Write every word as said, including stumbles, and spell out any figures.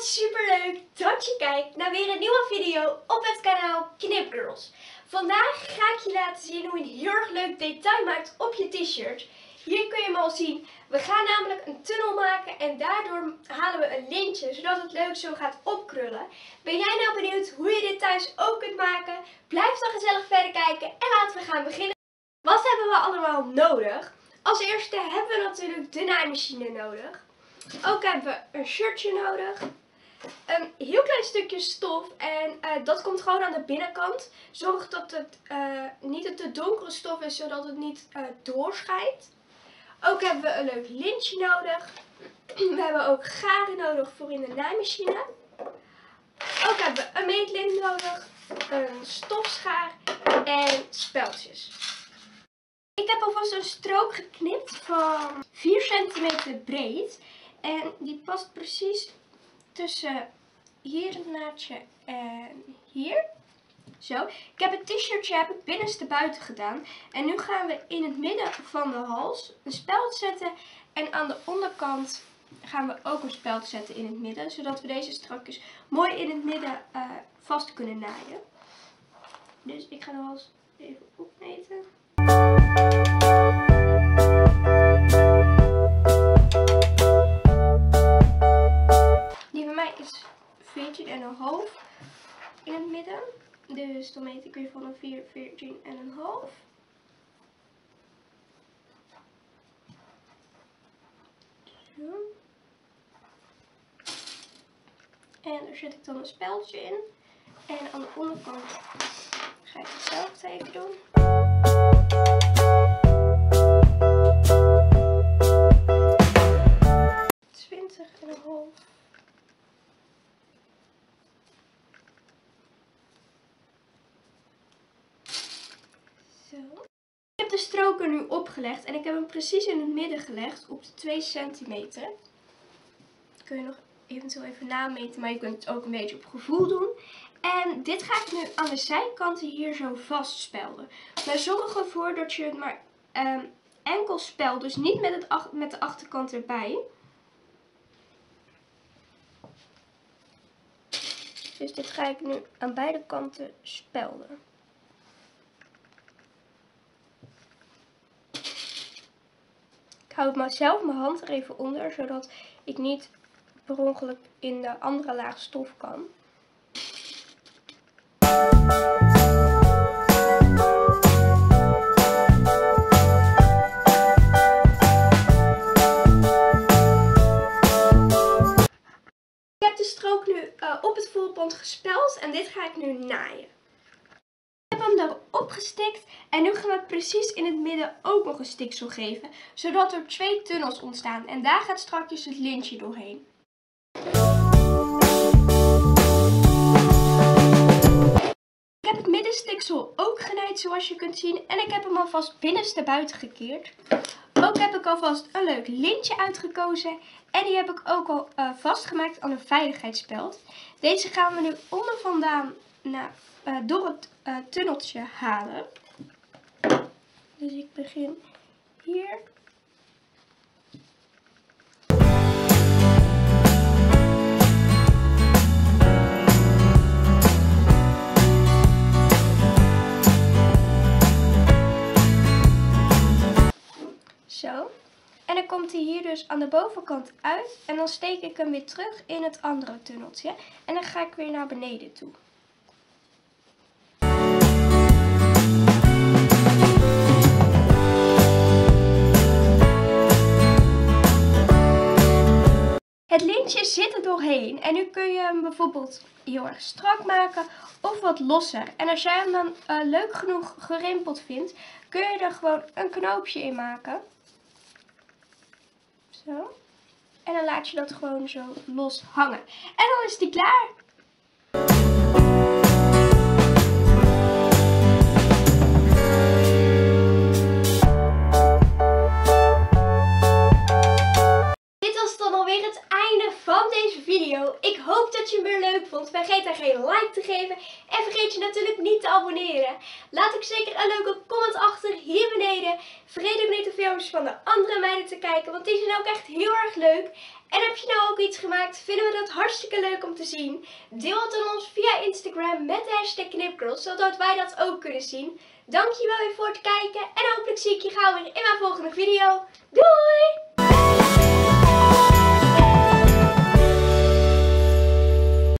Wat super leuk dat je kijkt naar weer een nieuwe video op het kanaal Knip Girls. Vandaag ga ik je laten zien hoe je een heel erg leuk detail maakt op je t-shirt. Hier kun je hem al zien. We gaan namelijk een tunnel maken en daardoor halen we een lintje zodat het leuk zo gaat opkrullen. Ben jij nou benieuwd hoe je dit thuis ook kunt maken? Blijf dan gezellig verder kijken en laten we gaan beginnen. Wat hebben we allemaal nodig? Als eerste hebben we natuurlijk de naaimachine nodig. Ook hebben we een shirtje nodig. Een heel klein stukje stof en uh, dat komt gewoon aan de binnenkant. Zorg dat het uh, niet een te donkere stof is, zodat het niet uh, doorschijnt. Ook hebben we een leuk lintje nodig. We hebben ook garen nodig voor in de naaimachine. Ook hebben we een meetlint nodig, een stofschaar en speldjes. Ik heb alvast een strook geknipt van vier centimeter breed. En die past precies tussen hier het naadje en hier. Zo. Ik heb het t-shirtje heb ik binnenste buiten gedaan. En nu gaan we in het midden van de hals een speld zetten. En aan de onderkant gaan we ook een speld zetten in het midden. Zodat we deze strakjes mooi in het midden uh, vast kunnen naaien. Dus ik ga de hals even opmeten. Die bij mij is veertien komma vijf in het midden. Dus dan meet ik weer van een vier, veertien komma vijf. Zo. En daar zet ik dan een speldje in. En aan de onderkant ga ik hetzelfde even doen. twintig komma vijf. Zo. Ik heb de stroker nu opgelegd en ik heb hem precies in het midden gelegd op de twee centimeter. Dat kun je nog eventueel even nameten, maar je kunt het ook een beetje op gevoel doen. En dit ga ik nu aan de zijkanten hier zo vastspelden. Maar zorg ervoor dat je het maar um, enkel spelt, dus niet met, het, met de achterkant erbij. Dus dit ga ik nu aan beide kanten spelden. Ik hou maar zelf mijn hand er even onder, zodat ik niet per ongeluk in de andere laag stof kan. Ik heb de strook nu uh, op het voetband gespeld en dit ga ik nu naaien. Ik heb hem erop gestikt en nu gaan we precies in het midden ook nog een stiksel geven, zodat er twee tunnels ontstaan en daar gaat straks het lintje doorheen. Ik heb het middenstiksel ook genaaid zoals je kunt zien en ik heb hem alvast binnenste buiten gekeerd. Ook heb ik alvast een leuk lintje uitgekozen en die heb ik ook al uh, vastgemaakt aan een veiligheidsspeld. Deze gaan we nu onder vandaan naar, uh, door het uh, tunneltje halen. Dus ik begin hier. Zo. En dan komt hij hier dus aan de bovenkant uit. En dan steek ik hem weer terug in het andere tunneltje. En dan ga ik weer naar beneden toe. Het lintje zit er doorheen. En nu kun je hem bijvoorbeeld heel erg strak maken of wat losser. En als jij hem dan uh, leuk genoeg gerimpeld vindt, kun je er gewoon een knoopje in maken. Zo. En dan laat je dat gewoon zo los hangen. En dan is die klaar. Dit was dan alweer het einde van deze video. Ik hoop dat je hem weer leuk vond. Vergeet daar geen like te geven. En vergeet je natuurlijk niet te abonneren. Laat ook zeker een leuke comment achter hier beneden. geleden. Vergeet ook niet de filmpjes van de andere meiden te kijken, want die zijn ook echt heel erg leuk. En heb je nou ook iets gemaakt, vinden we dat hartstikke leuk om te zien. Deel het aan ons via Instagram met de hashtag knipgirls, zodat wij dat ook kunnen zien. Dankjewel weer voor het kijken en hopelijk zie ik je gauw weer in mijn volgende video. Doei!